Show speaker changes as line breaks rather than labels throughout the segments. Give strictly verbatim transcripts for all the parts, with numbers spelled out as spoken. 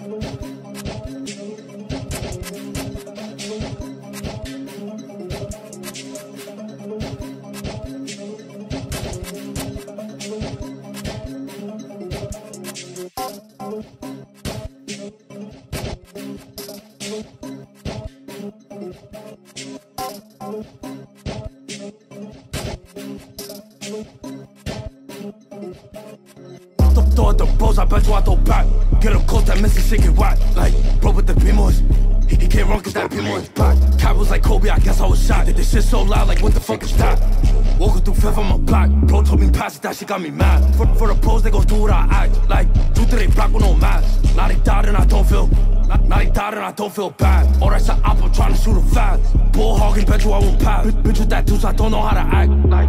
Throw at the bros, I bet you I throw back. Get a coat that misses shit get whack. Like, bro with the Primos, he, he can't run cause that Primo is back. Cat was like Kobe, I guess I was shot. This shit so loud, like what the fuck is that? Walking through fifth on my block. Bro told me pass it, that shit got me mad. For, for the pros, they gon' do what I act. Like, do to they block with no mask. Now they died and I don't feel Now they died and I don't feel bad. All that's an op, I'm trying to shoot him fast. Bull hogging, bet you I won't pass. Bitch, bitch with that deuce, I don't know how to act. Like,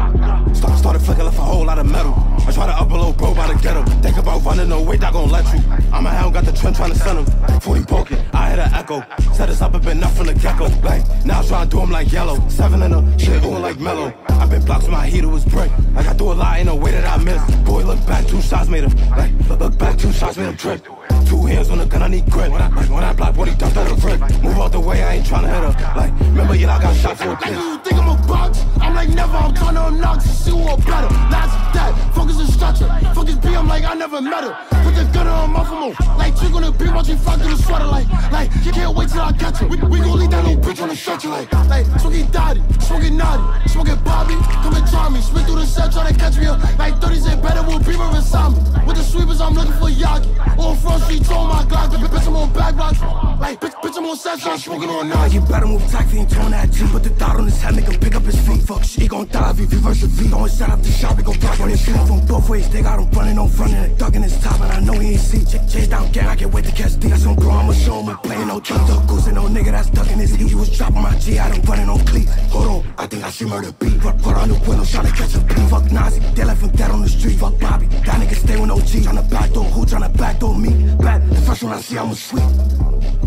Start, started flicking, left a whole lot of metal. I try to up a little bro by the ghetto. Think about running, no way, that gon' let you. I'm a hound, got the trend trying to send him. forty poking, I hear the echo. Set us up and been up from the get-go. Like, now I'm trying to do him like yellow. Seven in a shit going like mellow. I been blocked with my heater was brick. Like I do a lot, ain't no way that I miss. Boy, look back, two shots made him. Like, look, look back, two shots made him trip. Two hands on the gun, I need grip. When I, like, when I block, what he dumped out of grip. Move out the way, I ain't tryna hit her. Like, remember, yeah, I got shot for a bitch. Like, you think I'm a box? I'm like, never, I'm tryna unlock to see who are better. Last that, focus and structure. Fuck this B, I'm like, I never met her. Put the gun on my phone. Like, you gonna be watching fuck to the sweater. Like, like, you can't wait till I catch her. We, we gon' leave that little bitch on the stretcher. Like, like, smoking daddy, smoking naughty, smoking Bobby. Come and try me, spin through the set, tryna catch me up. Like, thirty say better, will be right beside me. With the sweepers, I'm looking for Yagi. On front street, told my Glock. Bitch, I'm on back blocks. Like, bitch, bitch, I'm on set, I'm smoking on now. You better move tight, he ain't throwing that G. Put the dot on his head, make him pick up his feet. Fuck shit, he gon' die if he reverse the V. Don't set up the shop, he gon' block on his feet. From both ways, they got him running, no frontin'. And ducking his top, and I know he ain't see. Ch chase down gang, I can't wait to catch D. That's on bro, I'ma show him playing no truck. Duck goose and no nigga that's ducking his heat. He was dropping my G, I done running on cleat. Hold on, I think I see murder beat. Put, put on the window, tryna catch a beat. Fuck Nazi, they left him dead on the street. Fuck Bobby, that nigga stay with no G. Tryna backdoor who, tryna backdoor me. Bad, the first one I see, I'ma sweep.